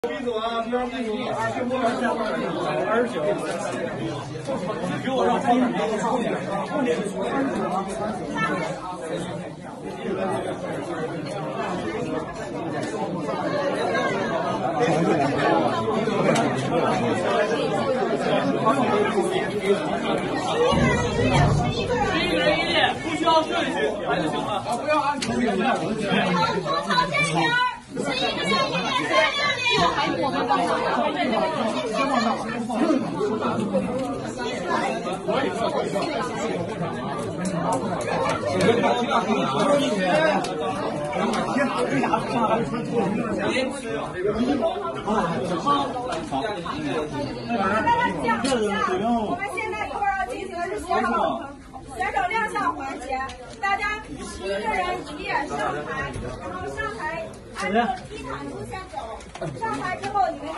B 组啊，第二 B 组29，给我让超点，11个人一列，不需要顺序，来就行了。不要按重名的。 同朝这边11个人一列，还有我们帮忙。 我们现在一会儿要进行的是选手亮相环节，大家11个人一列上台，然后上台按照踢毯路线走，上台之后你们